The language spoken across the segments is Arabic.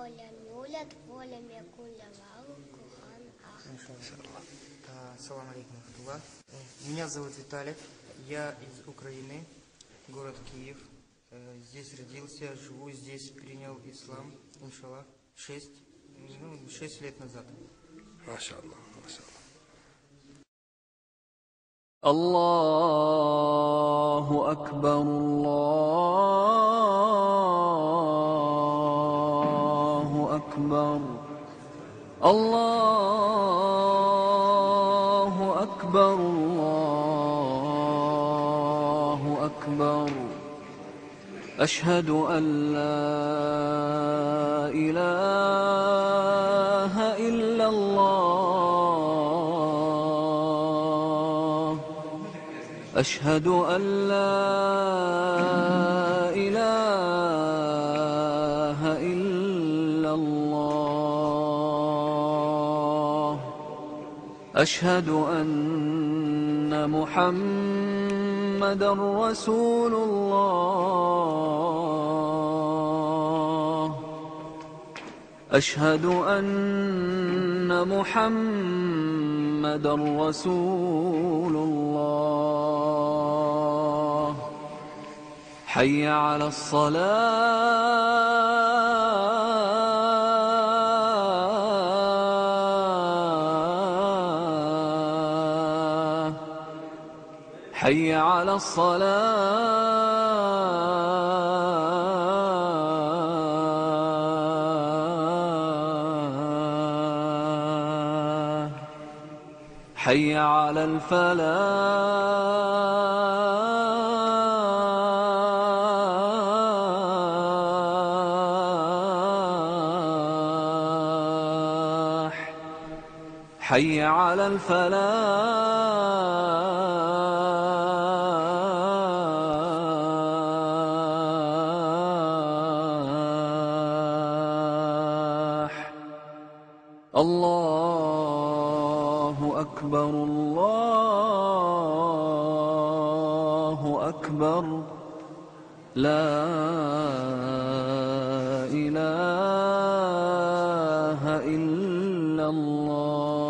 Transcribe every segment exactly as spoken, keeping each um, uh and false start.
воля нулят, воля мекуля валу, кухан ах. Салам алейкум. Меня зовут Виталик, я из Украины, город Киев. Здесь родился, живу здесь, принял ислам, иншаллах, шесть, ну, шесть лет назад. Маша Аллах, Маша Аллах. Аллаху Акбар, Аллаху Акбар, Аллаху Акбар, Аллаху Акбар. أشهد أن لا إله إلا الله. أشهد أن لا إله إلا الله. أشهد أن محمدًا رسول الله. أشهد أن محمدًا رسول الله. حي على الصلاة. حي على الصلاة. حي على الفلاح. حي على الفلاح. الله أكبر، الله أكبر. لا إله إلا الله.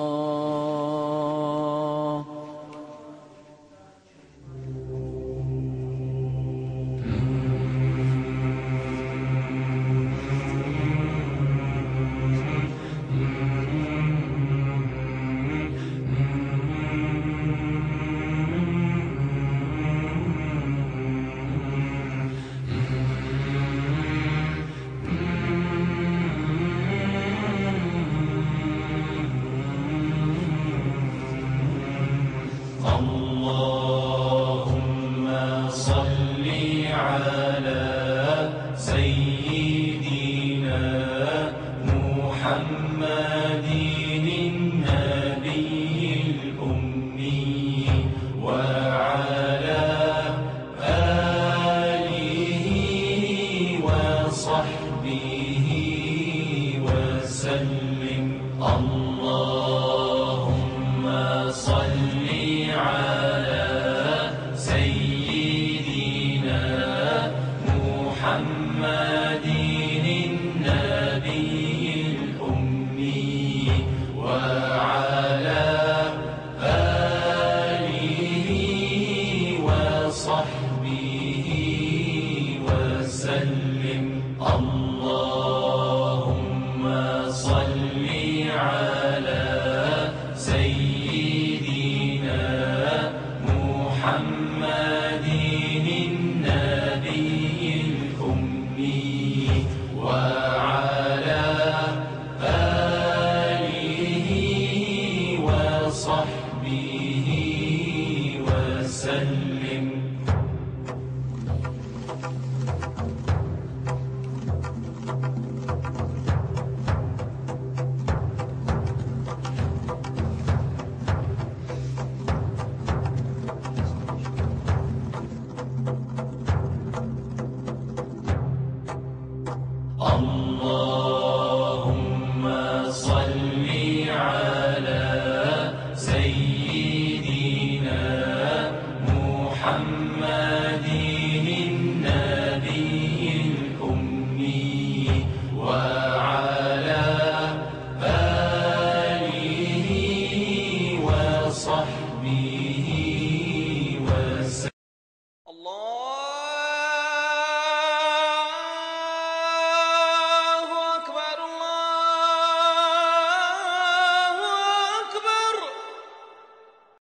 اللهم صل على سيدنا محمد النبي الأمي وعلى آله وصحبه وسلم. اللهم صل على سيدنا محمد النبي الأمي وعلى آله وصحبه وسلم. اللهم صل على سيدنا محمد النبي الأمي وعلى آله وصحبه وسلم. اللهم صل على سيدنا محمد النبي الأمي وعلى نبينا